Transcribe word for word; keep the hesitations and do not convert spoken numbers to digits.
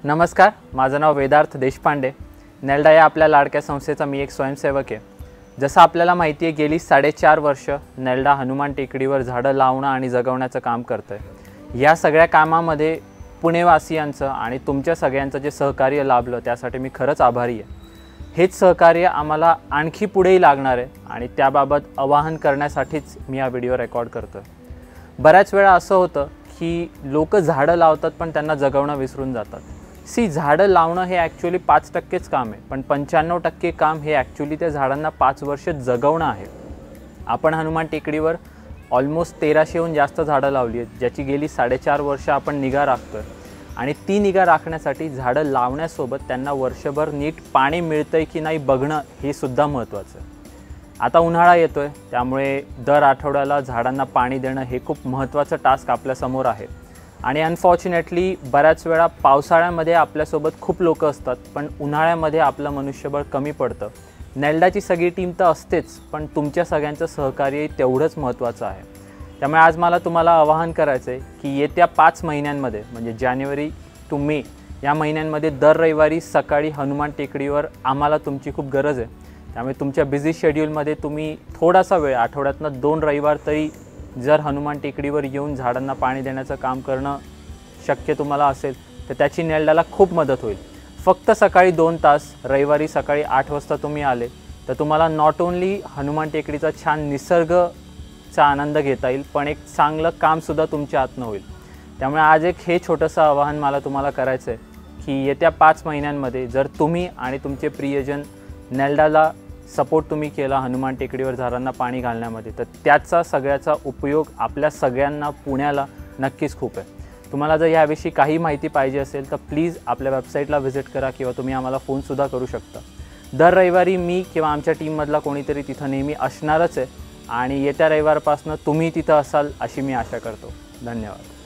नमस्कार, माझं नाव वेदार्थ देशपांडे। नेल्डा या आपल्या लाडक्या संस्थेचा मी एक स्वयंसेवक आहे। जसं आपल्याला माहिती आहे, गेली साडेचार वर्ष नेल्डा हनुमान टेकडीवर झाडं लावणं आणि जगवण्याचं काम करतोय। या सगळ्या कामामध्ये पुणेवासियांचं आणि तुमच्या सगळ्यांचं जे सहकार्य लाभलं त्यासाठी मी खरंच आभारी आहे। हेच सहकार्य आम्हाला आणखी पुढेही लागणार आहे आणि त्याबाबत आवाहन करण्यासाठीच मी हा व्हिडिओ रेकॉर्ड करतोय। बऱ्याच वेळा असं होतं की लोक झाडं लावतात पण त्यांना जगवणं विसरून जातात। सी झाडं लावणं हे ॲक्च्युअली पाच टक्केच काम आहे, पण पंच्याण्णव टक्के काम हे ॲक्च्युअली त्या झाडांना पाच वर्ष जगवणं आहे। आपण हनुमान टेकडीवर ऑलमोस्ट तेराशेहून जास्त झाडं लावली आहेत, ज्याची गेली साडेचार वर्ष आपण निगा राखतोय आणि ती निगा राखण्यासाठी झाडं लावण्यासोबत त्यांना वर्षभर नीट पाणी मिळतंय की नाही बघणं हे सुद्धा महत्त्वाचं आहे। आता उन्हाळा येतोय, त्यामुळे दर आठवड्याला झाडांना पाणी देणं हे खूप महत्त्वाचं टास्क आपल्यासमोर आहे आणि अनफॉर्च्युनेटली बऱ्याच वेळा पावसाळ्यामध्ये आपल्यासोबत खूप लोक असतात, पण उन्हाळ्यामध्ये आपलं मनुष्यबळ कमी पडतं। नेल्डाची सगळी टीम तर असतेच, पण तुमच्या सगळ्यांचं सहकार्य तेवढंच महत्त्वाचं आहे। त्यामुळे आज मला तुम्हाला आवाहन करायचं आहे की येत्या पाच महिन्यांमध्ये म्हणजे जानेवारी टू मे या महिन्यांमध्ये दर रविवारी सकाळी हनुमान टेकडीवर आम्हाला तुमची खूप गरज आहे। त्यामुळे तुमच्या बिझी शेड्यूलमध्ये तुम्ही थोडासा वेळ आठवड्यातनं दोन रविवार तरी जर हनुमान टेकडीवर येऊन झाडांना पाणी देण्याचं काम करणं शक्य तुम्हाला असेल तर त्याची नेल्डाला खूप मदत होईल। फक्त सकाळी दोन तास रविवारी सकाळी आठ वाजता तुम्ही आले तर तुम्हाला नॉट ओन्ली हनुमान टेकडीचा छान निसर्गचा आनंद घेता येईल, पण एक चांगलं कामसुद्धा तुमच्या हातनं होईल। त्यामुळे आज एक हे छोटंसं आवाहन मला तुम्हाला करायचं आहे की येत्या पाच महिन्यांमध्ये जर तुम्ही आणि तुमचे प्रियजन नेल्डाला सपोर्ट तुम्ही केला हनुमान टेकडीवर झाडांना पाणी घालण्यामध्ये, तर त्याचा सगळ्याचा उपयोग आपल्या सगळ्यांना पुण्याला नक्कीच खूप आहे। तुम्हाला जर याविषयी काही माहिती पाहिजे असेल तर प्लीज आपल्या वेबसाईटला व्हिजिट करा किंवा तुम्ही आम्हाला फोनसुद्धा करू शकता। दर रविवारी मी किंवा आमच्या टीममधला कोणीतरी तिथं नेहमी असणारच आहे आणि येत्या रविवारपासून तुम्ही तिथं असाल अशी मी आशा करतो। धन्यवाद।